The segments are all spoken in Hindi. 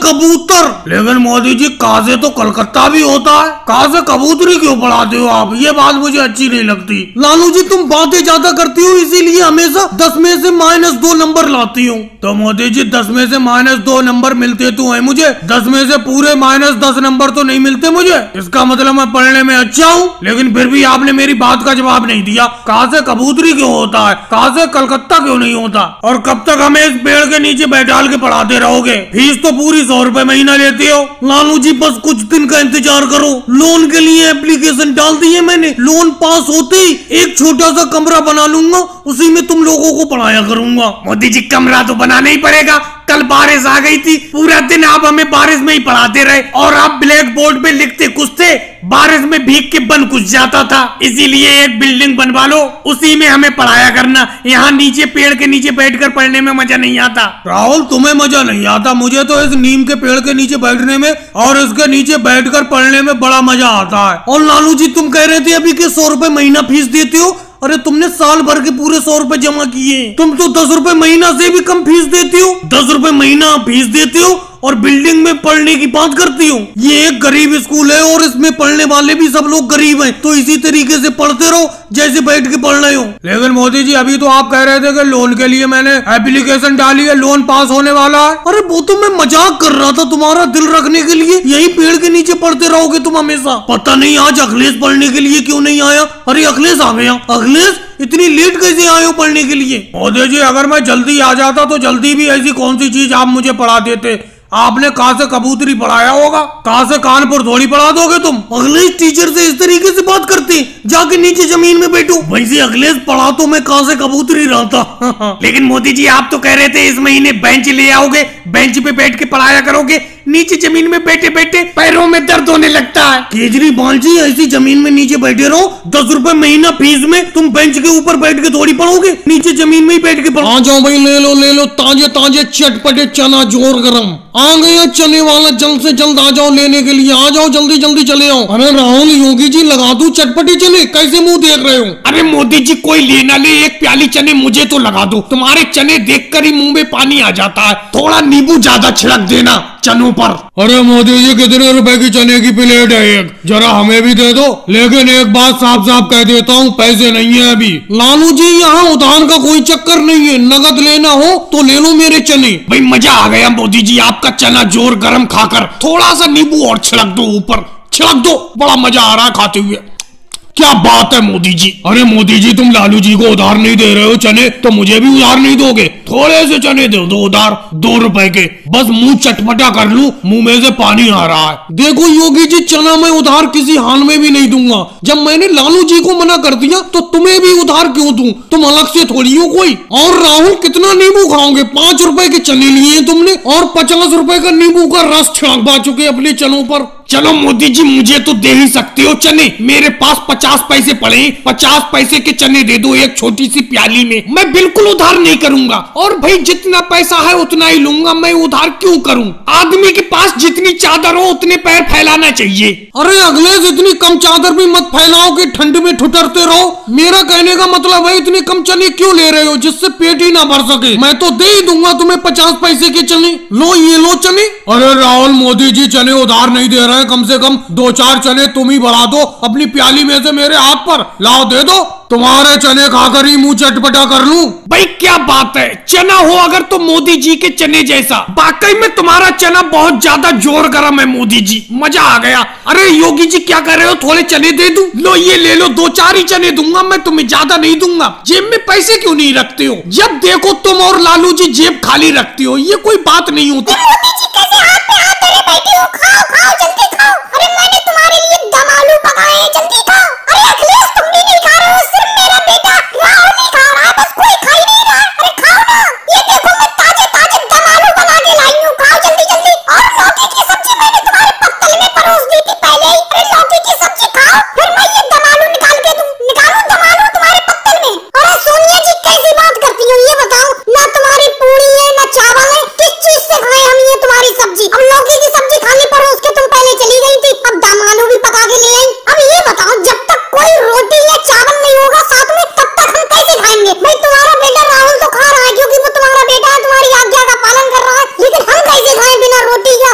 कबूतर। लेकिन मोदी जी काजे तो कलकत्ता भी होता है, काजे कबूतरी क्यों पढ़ाते हो आप? ये बात मुझे अच्छी नहीं लगती। लालू जी तुम बातें ज्यादा करती हो, इसीलिए हमेशा 10 में से -2 नंबर लाती हूँ। तो मोदी जी 10 में से -2 नंबर मिलते तो है मुझे, 10 में से पूरे -10 नंबर तो नहीं मिलते मुझे। इसका मतलब मैं पढ़ने में अच्छा हूँ, लेकिन फिर भी आपने मेरी बात का जवाब नहीं दिया। काजे कबूतरी क्यों होता है, काजे कलकत्ता क्यों नहीं होता? और कब तक हमें इस पेड़ के नीचे बैठाल के पढ़ाते रहोगे? फीस तो पूरी 100 रुपए महीना लेते हो। लालू जी बस कुछ दिन का इंतजार करो, लोन के लिए एप्लीकेशन डाल दी है मैंने। लोन पास होते ही एक छोटा सा कमरा बना लूंगा, उसी में तुम लोगों को पढ़ाया करूंगा। मोदी जी कमरा तो बनाना ही पड़ेगा, कल बारिश आ गई थी, पूरा दिन आप हमें बारिश में ही पढ़ाते रहे और आप ब्लैक बोर्ड पे लिखते कुछ थे, बारिश में भीग के बन कुछ जाता था। इसीलिए एक बिल्डिंग बनवा लो, उसी में हमें पढ़ाया करना। यहाँ नीचे पेड़ के नीचे बैठकर पढ़ने में मजा नहीं आता। राहुल तुम्हें मजा नहीं आता, मुझे तो इस नीम के पेड़ के नीचे बैठने में और इसके नीचे बैठकर पढ़ने में बड़ा मजा आता है। और लालू जी तुम कह रहे थे अभी कि 100 रुपए महीना फीस देते हो, अरे तुमने साल भर के पूरे 100 रुपए जमा किए, तुम तो 10 रुपए महीना से भी कम फीस देते हो। 10 रुपए महीना फीस देते हो और बिल्डिंग में पढ़ने की बात करती हूँ। ये एक गरीब स्कूल है और इसमें पढ़ने वाले भी सब लोग गरीब हैं, तो इसी तरीके से पढ़ते रहो जैसे बैठ के पढ़ रहे हो। लेकिन मोदी जी अभी तो आप कह रहे थे कि लोन के लिए मैंने एप्लीकेशन डाली है, लोन पास होने वाला है। अरे वो तो मैं मजाक कर रहा था, तुम्हारा दिल रखने के लिए। यही पेड़ के नीचे पढ़ते रहोगे तुम हमेशा। पता नहीं आज अखिलेश पढ़ने के लिए क्यों नहीं आया। अरे अखिलेश आ गया। अखिलेश इतनी लेट कैसे आए हो पढ़ने के लिए? मोदी जी अगर मैं जल्दी आ जाता तो जल्दी भी ऐसी कौन सी चीज आप मुझे पढ़ा देते। आपने कहा से कबूतरी पढ़ाया होगा, कहा से कानपुर थोड़ी पढ़ा दोगे तुम। अखिलेश टीचर से इस तरीके से बात करते, जाके नीचे जमीन में बैठो। वैसे अखिलेश पढ़ा तो मैं कहा से कबूतरी रहा था। लेकिन मोदी जी आप तो कह रहे थे इस महीने बेंच ले आओगे, बेंच पे बैठ के पढ़ाया करोगे। नीचे जमीन में बैठे बैठे पैरों में दर्द होने लगता है। केजरीवाल जी ऐसी जमीन में नीचे बैठे रहो, 10 रुपए महीना फीस में तुम बेंच के ऊपर बैठ के थोड़ी पढ़ोगे, नीचे जमीन में ही बैठ के पढ़ो। आ जाओ भाई, ले लो ताजे ताजे चटपटे चना जोर गरम। आ गया चने वाला, जल्द से जल्द आ जाओ लेने के लिए, आ जाओ जल्दी जल्दी चले आओ। अरे राहुल योगी जी लगा दूं चटपटे चने, कैसे मुंह देख रहे हो? अरे मोदी जी कोई लेना ले, एक प्याली चने मुझे तो लगा दो, तुम्हारे चने देखकर ही मुंह में पानी आ जाता है। थोड़ा नींबू ज्यादा छिड़क देना चनों पर। अरे मोदी जी कितने रुपए की चने की प्लेट है एक, जरा हमें भी दे दो। लेकिन एक बात साफ साफ कह देता हूँ, पैसे नहीं है अभी। लालू जी यहाँ उधार का कोई चक्कर नहीं है, नगद लेना हो तो ले लो मेरे चने। भाई मजा आ गया मोदी जी आपका चना जोर गरम खाकर, थोड़ा सा नींबू और छिड़क दो ऊपर, छिड़क दो, बड़ा मजा आ रहा है खाते हुए। क्या बात है मोदी जी। अरे मोदी जी तुम लालू जी को उधार नहीं दे रहे हो चने, तो मुझे भी उधार नहीं दोगे? थोड़े से चने दे दो उधार, 2 रुपए के, बस मुंह चटपटा कर लूं, मुंह में से पानी आ रहा है। देखो योगी जी चना मैं उधार किसी हाल में भी नहीं दूंगा। जब मैंने लालू जी को मना कर दिया तो तुम्हें भी उधार क्यों दूं? तुम अलग से थोड़ी हो कोई। और राहुल कितना नींबू खाओगे? 5 रुपए के चने लिए तुमने और 50 रुपए का नींबू का रस छिड़कवा चुके अपने चनों पर। चलो मोदी जी मुझे तो दे ही सकते हो चने, मेरे पास 50 पैसे पड़े, 50 पैसे के चने दे दो एक छोटी सी प्याली में, मैं बिल्कुल उधार नहीं करूंगा। और भाई जितना पैसा है उतना ही लूंगा, मैं उधार क्यों करूं? आदमी के पास जितनी चादर हो उतने पैर फैलाना चाहिए। अरे अखिलेश इतनी कम चादर भी मत फैलाओ कि ठंड में ठुठरते रहो। मेरा कहने का मतलब है इतने कम चने क्यों ले रहे हो जिससे पेट ही ना भर सके? मैं तो दे ही दूंगा तुम्हें 50 पैसे के चने, लो ये लो चने। अरे राहुल मोदी जी चने उधार नहीं दे रहे, कम से कम 2-4 चने तुम ही बढ़ा दो अपनी प्याली में से मेरे हाथ पर, लाओ दे दो। तुम्हारे चने खाकर ही मुंह चटपटा कर लूं। भाई क्या बात है, चना हो अगर तो मोदी जी के चने जैसा। वाकई में तुम्हारा चना बहुत ज्यादा जोर गरम है मोदी जी, मजा आ गया। अरे योगी जी क्या कर रहे हो, थोड़े चने दे दूं? लो ये ले लो, 2-4 ही चने दूंगा मैं, तुम्हें ज्यादा नहीं दूंगा। जेब में पैसे क्यों नहीं रखते हो? जब देखो तुम और लालू जी जेब खाली रखती हो, ये कोई बात नहीं होती। मोदी जी कैसे हाथ पे हाथ धरे बैठे हो? खाओ खाओ जल्दी खाओ। अरे मैंने तुम्हारे लिए दम आलू पकाए हैं, जल्दी खाओ। अरे अखिलेश तुम भी नहीं खा रहे हो, सिर्फ मेरा बेटा राहुल नहीं खा रहा है, बस कोई खा ही नहीं रहा। अरे खाओ ना, ये देखो मैं ताजे ताजे दम आलू बना के लाई हूँ, खाओ जल्दी जल्दी। और लौकी की सब्जी मैंने तुम्हारे पत्तल में परोस दी थी पहले ही। अरे लौकी की सब्जी खाओ, फिर मैं ये दम आलू निकाल के दूं, निकालूं दम आलू तुम्हारे पत्तल में। अरे सोनिया जी कैसी बात करती हो, ये बताओ ना तुम्हारी पूरी है ना चावल है, किस चीज से खाए हम ये तुम्हारी सब्जी? अब लौकी की सब्जी खाने परोस के तुम पहले चली गई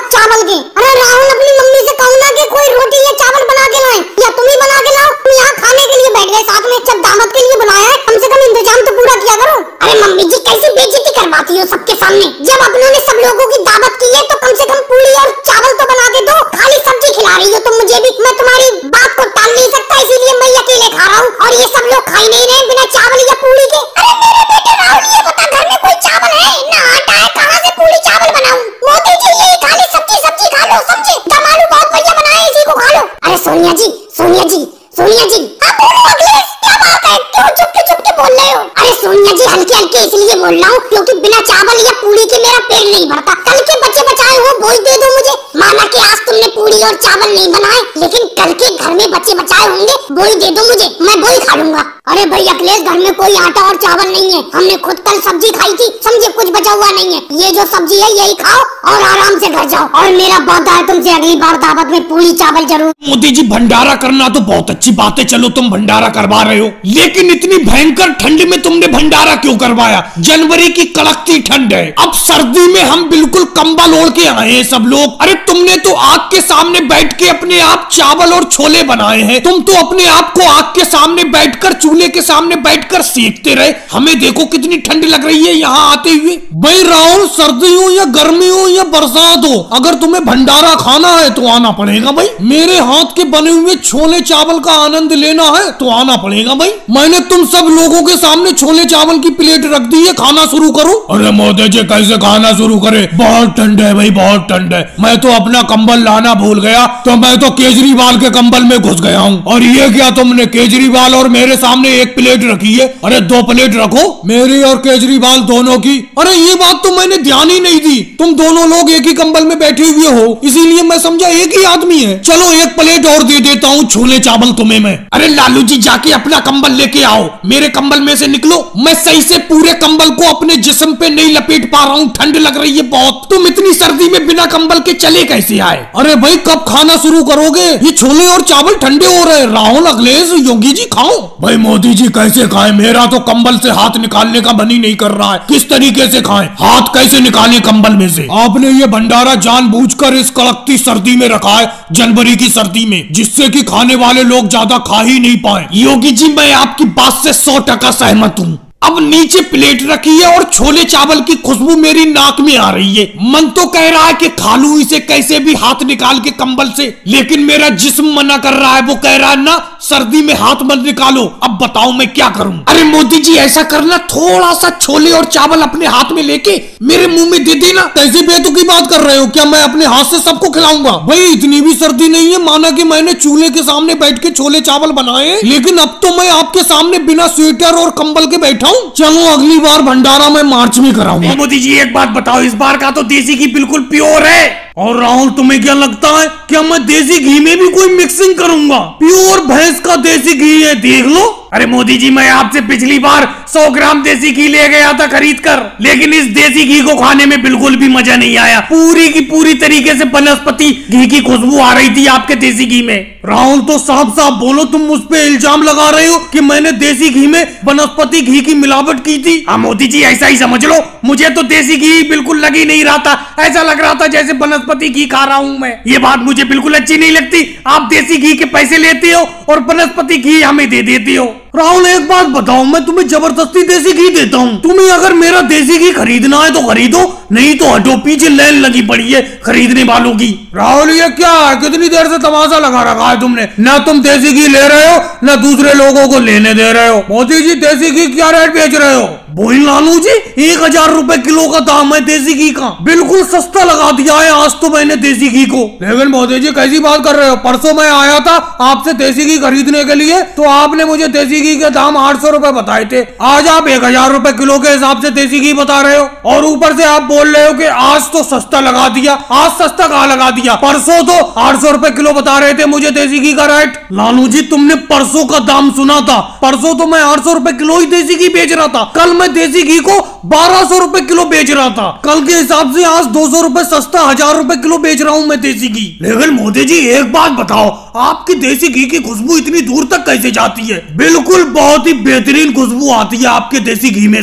चावल के। अरे राहुल अपनी मम्मी से कहूँ ना कि कोई रोटी या चावल बना के लाए, या तुम ही बना के लाओ। तुम यहाँ खाने के लिए बैठ गए साथ में, जब दावत के लिए बनाया है कम से कम इंतजाम तो पूरा किया करो। अरे मम्मी जी कैसी बेइज्जती करवाती हो सबके सामने। जब अपनों ने सब लोगों की दावत की है तो कम से कम पूरी और चावल तो बना के दो, खाली सब्जी खिला रही हो तुम मुझे भी। मैं तुम्हारी बात को टाल नहीं सकता, इसीलिए मैं अकेले खा रहा हूँ और ये सब लोग खा ही नहीं रहे बिना चावल या पूरी के। अरे मेरे बेटे राहुल ये बता घर में कोई चावल है ना आटा है, कहाँ से पूरी चावल बनाऊं? मोदी जी ये खाली सब्जी सब्जी खा लो, समझे? दम आलू बहुत बढ़िया बनाए, इसी को खा लो। अरे सोनिया जी सोनिया जी सोनिया जी, हाँ बोलो अखिलेश, क्या बात है, क्यों चुपके बोल रहे हो? अरे सोनिया जी हल्के हल्के इसलिए बोल रहा हूँ क्योंकि बिना चावल या पूरी के मेरा पेट नहीं भरता। कल के बचे बचाए हो वही दे दो मुझे। माना कि आज तुमने पूरी और चावल नहीं बनाए, लेकिन कल के घर में बचे बचाए होंगे वही दे दो मुझे, मैं वही खा लूंगा। अरे भाई अखिलेश घर में कोई आटा और चावल नहीं है, हमने खुद कल सब्जी खाई थी, समझे? कुछ बचा हुआ नहीं है, ये जो सब्जी है यही खाओ और आराम से घर जाओ। और मेरा वादा है तुमसे अगली बार दावत में पूरी चावल जरूर। मोदी जी भंडारा करना तो बहुत अच्छी बात है, चलो तुम भंडारा करवा रहे हो, लेकिन इतनी भयंकर ठंड में तुमने भंडारा क्यों करवाया? जनवरी की कड़कती ठंड है, अब सर्दी में हम बिल्कुल कंबल ओढ़ के आए हैं सब लोग। अरे तुमने तो आग के सामने बैठ के अपने आप चावल और छोले बनाए हैं, तुम तो अपने आप को आग के सामने बैठकर चूल्हे के सामने बैठकर सेकते रहे। हमें देखो कितनी ठंड लग रही है यहाँ आते हुए। भाई राहुल सर्दी हो या गर्मी हो या बरसात हो, अगर तुम्हें भंडारा खाना है तो आना पड़ेगा भाई। मेरे हाथ के बने हुए छोले चावल का आनंद लेना है तो आना पड़ेगा भाई। मैंने तुम सब लोगों के सामने छोले चावल की प्लेट रख दी है, खाना शुरू करो। अरे मोदी जी कैसे खाना शुरू करे, बहुत ठंड है भाई, बहुत ठंड है। मैं तो अपना कंबल लाना भूल गया, तो मैं तो केजरीवाल के कंबल में घुस गया हूँ। और ये क्या तुमने केजरीवाल और मेरे सामने एक प्लेट रखी है? अरे 2 प्लेट रखो, मेरी और केजरीवाल दोनों की। अरे ये बात तो मैंने ध्यान ही नहीं दी, तुम दोनों लोग एक ही कंबल में बैठे हुए हो, इसीलिए मैं समझा एक ही आदमी है। चलो 1 प्लेट और दे देता हूँ छोले चावल तुम्हें मैं। अरे लालू जी जाके अपना कंबल लेके आओ, मेरे कंबल में से निकलो। मैं सही से पूरे कंबल को अपने जिस्म पे नहीं लपेट पा रहा हूँ, ठंड लग रही है बहुत। तुम इतनी सर्दी में बिना कंबल के चले कैसे आए? अरे भाई कब खाना शुरू करोगे? ये छोले और चावल ठंडे हो रहे हैं। राहुल अखिलेश योगी जी खाओ। भाई मोदी जी कैसे खाएं, मेरा तो कंबल से हाथ निकालने का मन ही नहीं कर रहा है। किस तरीके से खाएं, हाथ कैसे निकालें कंबल में से? आपने ये भंडारा जानबूझकर इस कड़कती सर्दी में रखा है, जनवरी की सर्दी में, जिससे कि खाने वाले लोग ज्यादा खा ही नहीं पाए। योगी जी मैं आपकी बात से 100% सहमत हूँ। अब नीचे प्लेट रखी है और छोले चावल की खुशबू मेरी नाक में आ रही है। मन तो कह रहा है कि खा लूं इसे कैसे भी हाथ निकाल के कंबल से, लेकिन मेरा जिस्म मना कर रहा है। वो कह रहा है ना सर्दी में हाथ मत निकालो। अब बताओ मैं क्या करूं? अरे मोदी जी ऐसा करना, थोड़ा सा छोले और चावल अपने हाथ में लेके मेरे मुंह में दे देना। कैसी बेतुकी बात कर रहे हो? क्या मैं अपने हाथ से सबको खिलाऊंगा? भाई इतनी भी सर्दी नहीं है, माना कि मैंने चूल्हे के सामने बैठ के छोले चावल बनाए, लेकिन अब तो मैं आपके सामने बिना स्वेटर और कंबल के बैठा हूँ। चलो अगली बार भंडारा मैं मार्च में कराऊंगा। मोदी जी एक बात बताओ, इस बार का तो देसी घी बिल्कुल प्योर है। और राहुल तुम्हें क्या लगता है, क्या मैं देसी घी में भी कोई मिक्सिंग करूंगा? प्योर भैंस का देसी घी है, देख लो। अरे मोदी जी मैं आपसे पिछली बार 100 ग्राम देसी घी ले गया था खरीद कर, लेकिन इस देसी घी को खाने में बिल्कुल भी मजा नहीं आया। पूरी की पूरी तरीके से वनस्पति घी की खुशबू आ रही थी आपके देसी घी में। राहुल तो साफ साफ बोलो, तुम मुझ पे इल्जाम लगा रहे हो कि मैंने देसी घी में वनस्पति घी की मिलावट की थी। हाँ मोदी जी ऐसा ही समझ लो, मुझे तो देसी घी बिल्कुल लग ही नहीं रहा था, ऐसा लग रहा था जैसे वनस्पति घी खा रहा हूँ मैं। ये बात मुझे बिल्कुल अच्छी नहीं लगती, आप देसी घी के पैसे लेते हो और वनस्पति घी हमें दे देते हो। राहुल एक बात बताओ, मैं तुम्हें जबरदस्ती देसी घी देता हूँ, तुम्हें अगर मेरा देसी घी खरीदना है तो खरीदो, नहीं तो हटो, पीछे लाइन लगी पड़ी है खरीदने वालों की। राहुल ये क्या है, कितनी देर से तमाशा लगा रखा है तुमने? ना तुम देसी घी ले रहे हो ना दूसरे लोगों को लेने दे रहे हो। मोदी जी देसी घी क्या रेट बेच रहे हो? बोल लालू जी 1000 रुपए किलो का दाम है देसी घी का, बिल्कुल सस्ता लगा दिया है आज तो मैंने देसी घी को। लेकिन मोदी जी कैसी बात कर रहे हो, परसों मैं आया था आपसे देसी घी खरीदने के लिए, तो आपने मुझे देसी घी के दाम 800 रुपए बताए थे, आज आप 1000 रुपए किलो के हिसाब से देसी घी बता रहे हो। और ऊपर से आप बोल रहे हो कि आज तो सस्ता लगा दिया। आज सस्ता कहाँ लगा दिया, परसों तो 800 रुपए किलो बता रहे थे मुझे देसी घी का रेट। लालू जी तुमने परसों का दाम सुना था, परसों तो मैं 800 रुपए किलो ही देसी घी बेच रहा था, कल मैं देसी घी को 1200 रुपए किलो बेच रहा था, कल के हिसाब से आज 200 रुपए सस्ता 1000 रुपए किलो बेच रहा हूँ मैं देसी घी। लेकिन मोदी जी एक बात बताओ, आपकी देसी घी की खुशबू इतनी दूर तक कैसे जाती है? बिल्कुल बहुत ही बेहतरीन खुशबू आती है आपके देसी घी में से,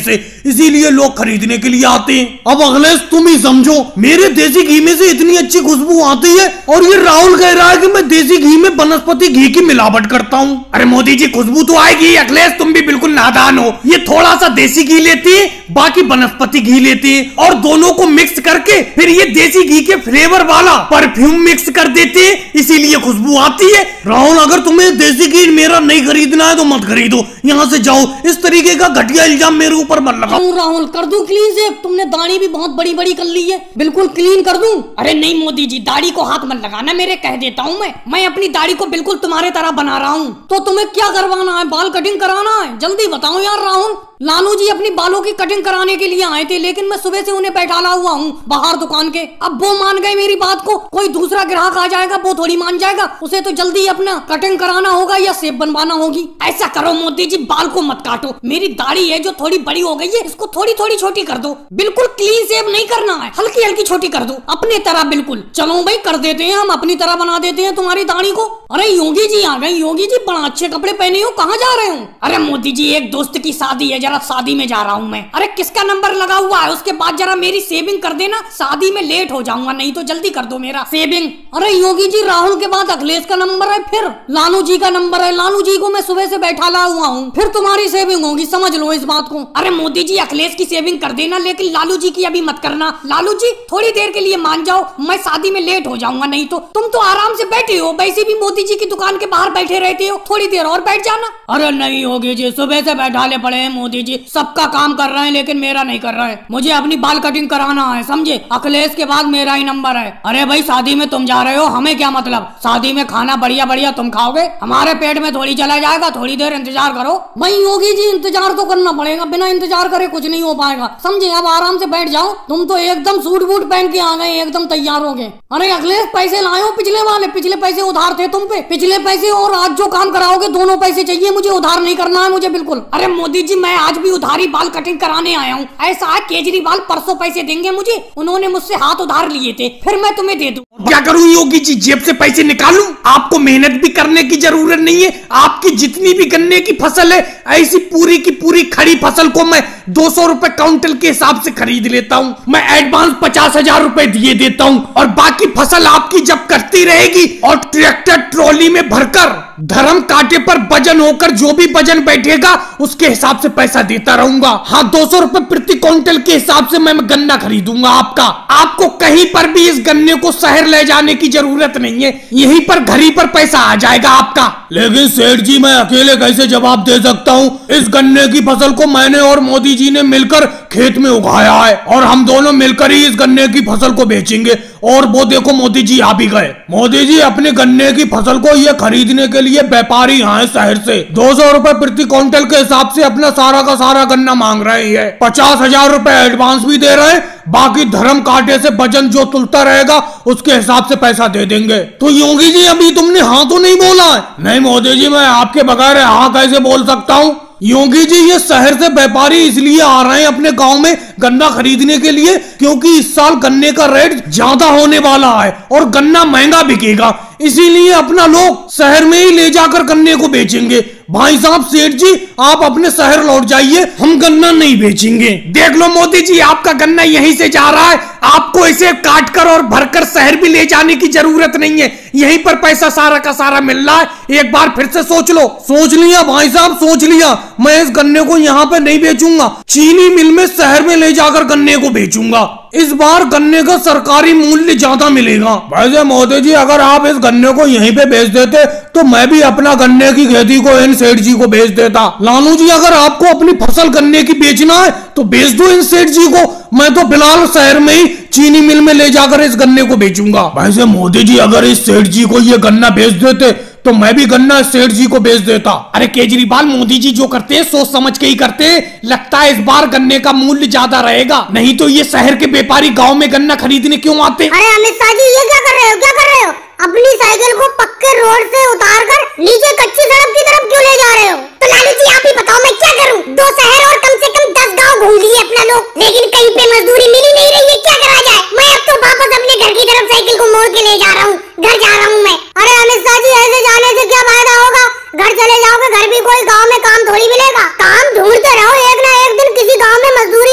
इसीलिए लोग खरीदने के लिए आते हैं। अब अखिलेश तुम ही समझो, मेरे देसी घी में से इतनी अच्छी खुशबू आती है और ये राहुल कह रहा है कि मैं देसी घी में वनस्पति घी की मिलावट करता हूँ। अरे मोदी जी खुशबू तो आएगी, अखिलेश तुम भी बिल्कुल नादान हो। ये थोड़ा सा देसी घी लेते हैं, बाकी वनस्पति घी लेते हैं और दोनों को मिक्स करके फिर ये देसी घी के फ्लेवर वाला परफ्यूम मिक्स कर देते हैं, इसीलिए खुशबू आती है। राहुल अगर तुम्हें देसी घी मेरा नहीं खरीदना है तो मत खरीदो, यहाँ से जाओ। इस तरीके का घटिया इल्जाम मेरे ऊपर मत लगाओ। राहुल कर दूं क्लीन शेव? तुमने दाढ़ी भी बहुत बड़ी बड़ी कर ली है, बिल्कुल क्लीन कर दूं? अरे नहीं मोदी जी, दाढ़ी को हाथ मत लगाना मेरे, कह देता हूँ मैं अपनी दाढ़ी को बिल्कुल तुम्हारे तरह बना रहा हूँ। तो तुम्हें क्या करवाना है? बाल कटिंग कराना है? जल्दी बताओ यार राहुल। लालू जी अपनी बालों की कटिंग कराने के लिए आए थे, लेकिन मैं सुबह से उन्हें बैठाला हुआ हूँ बाहर दुकान के। अब वो मान गए मेरी बात को, कोई दूसरा ग्राहक आ जाएगा वो थोड़ी मान जाएगा। उसे तो जल्दी अपना कटिंग कराना होगा या शेप बनवाना होगी। ऐसा करो मोदी जी, बाल को मत काटो, मेरी दाढ़ी है जो थोड़ी बड़ी हो गई है, इसको थोड़ी थोड़ी छोटी कर दो। बिल्कुल क्लीन शेव नहीं करना है, हल्की हल्की छोटी कर दो अपने तरह बिल्कुल। चलो भाई कर देते हैं, हम अपनी तरह बना देते हैं तुम्हारी दाढ़ी को। अरे योगी जी आ गए। योगी जी बड़ा अच्छे कपड़े पहने हो, कहाँ जा रहे हो? अरे मोदी जी एक दोस्त की शादी है, जरा शादी में जा रहा हूँ मैं। अरे किसका नंबर लगा हुआ है, उसके बाद जरा मेरी सेविंग कर देना, शादी में लेट हो जाऊंगा, नहीं तो जल्दी कर दो मेरा सेविंग। अरे योगी जी राहुल के बाद अखिलेश का नंबर है, फिर लालू जी का नंबर है। लालू जी को मैं सुबह से बैठा ला हुआ हूँ, फिर तुम्हारी सेविंग होगी, समझ लो इस बात को। अरे मोदी जी अखिलेश की सेविंग कर देना, लेकिन लालू जी की अभी मत करना। लालू जी थोड़ी देर के लिए मान जाओ, मैं शादी में लेट हो जाऊंगा, नहीं तो तुम तो आराम से बैठे हो, वैसे भी मोदी जी की दुकान के बाहर बैठे रहते हो, थोड़ी देर और बैठ जाना। अरे नहीं योगी जी, सुबह से बैठाले पड़े हैं मोदी जी, सबका काम कर रहे हैं लेकिन मेरा नहीं कर रहे हैं। मुझे अपनी बाल कटिंग कराना है, समझे? अखिलेश के बाद मेरा ही नंबर है। अरे भाई शादी में तुम जा रहे हो, हमें क्या मतलब? शादी में खाना बढ़िया बढ़िया तुम खाओगे, हमारे पेट में थोड़ी चला जाएगा, थोड़ी देर इंतजार करो। भाई योगी जी इंतजार तो करना पड़ेगा, बिना इंतजार करे कुछ नहीं हो पाएगा, समझे? अब आराम से बैठ जाओ। तुम तो एकदम सूट बूट पहन के आ गए, एकदम तैयार हो गए। अरे अखिलेश पैसे लाए हो पिछले वाले? पिछले पैसे उधार थे तुम पे, पिछले पैसे और आज जो काम कराओगे दोनों पैसे चाहिए मुझे, उधार नहीं करना है मुझे बिल्कुल। अरे मोदी जी मैं आज भी उधारी बाल कटिंग कराने आया हूँ। ऐसा है केजरीवाल परसों पैसे देंगे मुझे, उन्होंने मुझसे हाथ उधार लिए थे, फिर मैं तुम्हें दे दूं। क्या करूं योगी जी, जेब से पैसे निकालूं? आपको मेहनत भी करने की जरूरत नहीं है, आपकी जितनी भी गन्ने की फसल है ऐसी पूरी की पूरी खड़ी फसल को मैं 200 रुपए काउंटल के हिसाब से खरीद लेता हूं। मैं एडवांस 50,000 रुपए दिए देता हूं और बाकी फसल आपकी जब कटती रहेगी और ट्रैक्टर ट्रॉली में भरकर धर्म कांटे पर वजन होकर जो भी वजन बैठेगा उसके हिसाब से पैसा देता रहूंगा। हाँ 200 रुपए प्रति क्विंटल के हिसाब से मैं गन्ना खरीदूंगा आपका। आपको कहीं पर भी इस गन्ने को शहर ले जाने की जरूरत नहीं है, यहीं पर घर ही पर पैसा आ जाएगा आपका। लेकिन सेठ जी मैं अकेले कैसे जवाब दे सकता हूँ? इस गन्ने की फसल को मैंने और मोदी जी ने मिलकर खेत में उगाया है और हम दोनों मिलकर ही इस गन्ने की फसल को बेचेंगे। और वो देखो मोदी जी आ भी गए। मोदी जी अपने गन्ने की फसल को ये खरीदने के लिए व्यापारी आए शहर से 200 रुपए प्रति क्विंटल के हिसाब से अपना सारा का सारा गन्ना मांग रहे हैं। 50,000 रुपए एडवांस भी दे रहे हैं, बाकी धर्म कांटे से वजन जो तुलता रहेगा उसके हिसाब से पैसा दे देंगे। तो योगी जी अभी तुमने हाँ तो नहीं बोला है? नहीं मोदी जी मैं आपके बगैर हाँ कैसे बोल सकता हूँ? योगी जी ये शहर से व्यापारी इसलिए आ रहे हैं अपने गांव में गन्ना खरीदने के लिए क्योंकि इस साल गन्ने का रेट ज्यादा होने वाला है और गन्ना महंगा बिकेगा, इसीलिए अपना लोग शहर में ही ले जाकर गन्ने को बेचेंगे। भाई साहब सेठ जी आप अपने शहर लौट जाइए, हम गन्ना नहीं बेचेंगे। देख लो मोदी जी आपका गन्ना यहीं से जा रहा है, आपको इसे काटकर और भरकर शहर भी ले जाने की जरूरत नहीं है, यहीं पर पैसा सारा का सारा मिल रहा है। एक बार फिर से सोच लो। सोच लिया भाई साहब सोच लिया, मैं इस गन्ने को यहाँ पे नहीं बेचूंगा, चीनी मिल में शहर में ले जाकर गन्ने को बेचूंगा। इस बार गन्ने का सरकारी मूल्य ज्यादा मिलेगा। वैसे मोदी जी अगर आप इस गन्ने को यहीं पे बेच देते तो मैं भी अपना गन्ने की खेती को इन सेठ जी को बेच देता। लालू जी अगर आपको अपनी फसल गन्ने की बेचना है तो बेच दो इन सेठ जी को, मैं तो फिलहाल शहर में ही चीनी मिल में ले जाकर इस गन्ने को बेचूंगा। वैसे मोदी जी अगर इस सेठ जी को ये गन्ना बेच देते तो मैं भी गन्ना सेठ जी को बेच देता। अरे केजरीवाल मोदी जी जो करते हैं सोच समझ के ही करते हैं, लगता है इस बार गन्ने का मूल्य ज्यादा रहेगा, नहीं तो ये शहर के व्यापारी गांव में गन्ना खरीदने क्यों आते? अरे अमित शाह जी ये क्या कर रहे हो, क्या कर रहे हो? अपनी साइकिल को पक्के रोड से उतारकर नीचे कच्ची सड़क की तरफ क्यों ले जा रहे हो? तो लालू जी आप ही बताओ मैं क्या करूं? 2 शहर और कम से कम 10 गांव घूम लिए अपना लोग, लेकिन कहीं पे मजदूरी मिल ही नहीं रही है, क्या करा जाए? मैं अब तो वापस अपने घर की तरफ साइकिल को मोड़ के ले जा रहा हूँ, घर जा रहा हूँ मैं। अरे अमित शाह जी ऐसे जाने से क्या फायदा होगा? घर चले जाओगे, घर भी कोई गाँव में काम थोड़ी मिलेगा, काम ढूंढते रहो, एक ना एक दिन किसी गाँव में मजदूरी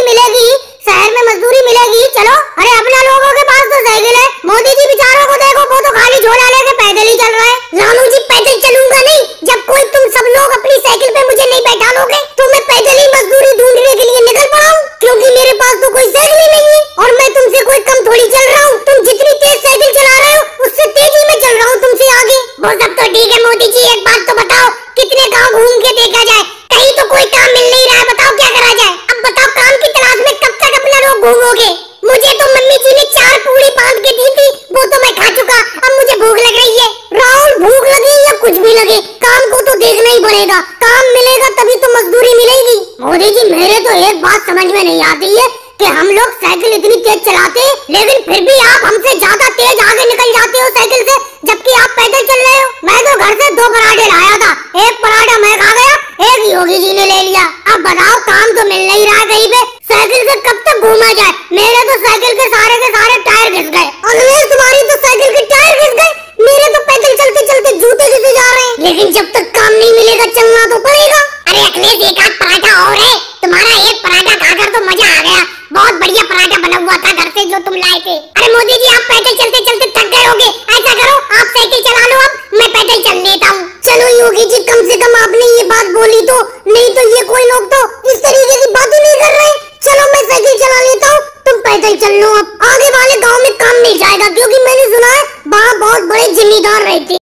देखा जाए, कहीं तो कोई काम मिल नहीं रहा है, बताओ क्या करा जाए। अब बताओ काम की तलाश में कब तक अपना रोग घूमोगे। मुझे तो मम्मी जी ने 4 पूड़ी बांध के दी थी, वो तो मैं खा चुका, अब मुझे भूख लग रही है। राहुल भूख लगे या कुछ भी लगे, काम को तो देखना ही पड़ेगा, काम मिलेगा तभी तो मजदूरी मिलेगी। मोदी जी मेरे तो एक बात समझ में नहीं आती है कि हम लोग साइकिल इतनी तेज चलाते लेकिन फिर भी आप हमसे ज्यादा तेज आगे निकल जाते हो साइकिल से, जबकि आप पैदल चल रहे हो। मैं तो घर से 2 पराठे लाया था, एक पराठा मैं खा गया, एक योगी जी ने ले लिया। अब बताओ काम तो मिल नहीं रहा कहीं पे, साइकिल से कब तक घूमा जाए। मेरे तो साइकिल के सारे टायर घिस गए। अखिलेश तुम्हारी तो साइकिल के टायर घिस गए, मेरे तो पैदल चलते चलते जूते घिसे जा रहे हैं। लेकिन जब तक काम नहीं मिलेगा चलना तो पड़ेगा। अरे अखिलेश एक आध पराठा और है, तुम्हारा एक पराठा खाकर तो मजा आ गया, बहुत बढ़िया पराठा बना हुआ था घर से जो तुम लाए थे। अरे मोदी जी आप पैदल चलते चलते थक गए होगे, ऐसा करो आप साइकिल चला लो, अब मैं पैदल चल लेता हूँ। चलो योगी जी कम से कम आपने ये बात बोली तो, नहीं तो ये कोई लोग तो इस तरीके की बातें नहीं कर रहे। चलो मैं साइकिल चला लेता हूँ, तुम पैदल चल लो। अब आगे वाले गाँव में काम मिल जाएगा, क्योंकि मैंने सुना है वहाँ बहुत बड़े जिम्मेदार रहते।